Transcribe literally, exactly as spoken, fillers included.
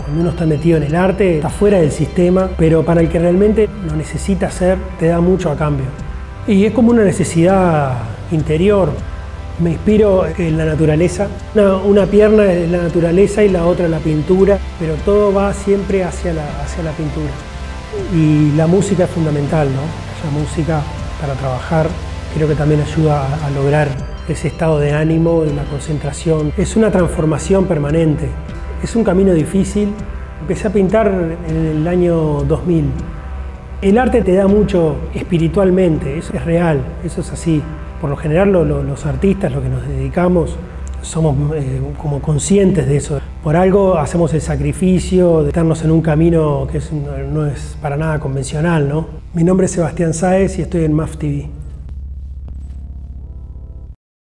Cuando uno está metido en el arte, está fuera del sistema, pero para el que realmente lo necesita hacer, te da mucho a cambio. Y es como una necesidad interior. Me inspiro en la naturaleza. Una, una pierna es la naturaleza y la otra la pintura, pero todo va siempre hacia la, hacia la pintura. Y la música es fundamental, ¿no? La música para trabajar creo que también ayuda a, a lograr ese estado de ánimo y la concentración. Es una transformación permanente. Es un camino difícil. Empecé a pintar en el año dos mil. El arte te da mucho espiritualmente, eso es real, eso es así. Por lo general lo, lo, los artistas, los que nos dedicamos, somos eh, como conscientes de eso. Por algo hacemos el sacrificio de estarnos en un camino que es, no es para nada convencional, ¿no? Mi nombre es Sebastián Sáez y estoy en M A F T V.